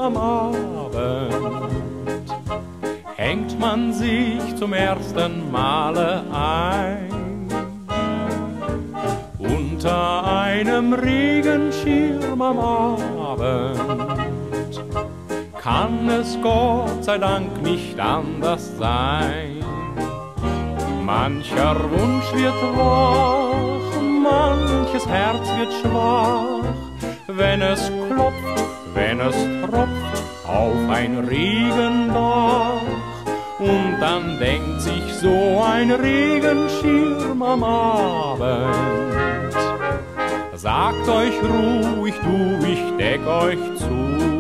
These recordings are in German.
am Abend hängt man sich zum ersten Male ein. Unter einem Regenschirm am Abend kann es Gott sei Dank nicht anders sein. Mancher Wunsch wird wach, manches Herz wird schwach, wenn es klopft, wenn es tropft auf ein Regendach. Und dann denkt sich so ein Regenschirm am Abend: Sagt euch ruhig, du, ich deck euch zu.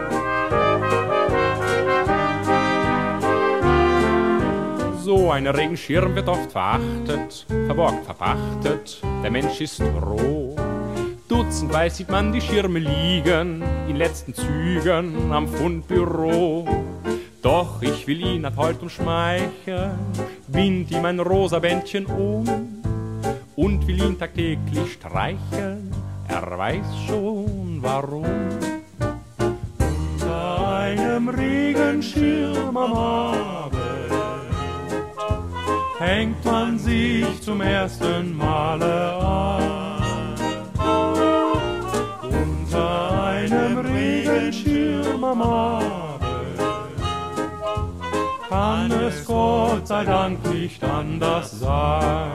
So ein Regenschirm wird oft verachtet, verborgt, verpachtet, der Mensch ist roh. Dutzendweise sieht man die Schirme liegen, in letzten Zügen am Fundbüro. Doch ich will ihn ab heute umschmeicheln, bind ihm ein rosa Bändchen um und will ihn tagtäglich streicheln, er weiß schon warum. Unter einem Regenschirm am Abend hängt man sich zum ersten Male an. Unter einem Regenschirm am Abend kann es Gott sei Dank nicht anders sein.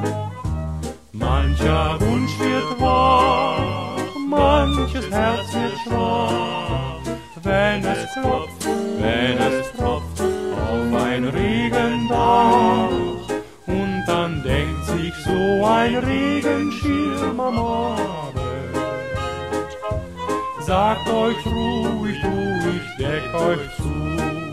Mancher Wunsch wird wahr, manches Herz wird schwach, wenn es klopft, wenn es tropft auf ein Regendach. Und dann denkt sich so ein Regenschirm am Abend: Sagt euch ruhig, du, ich deck euch zu.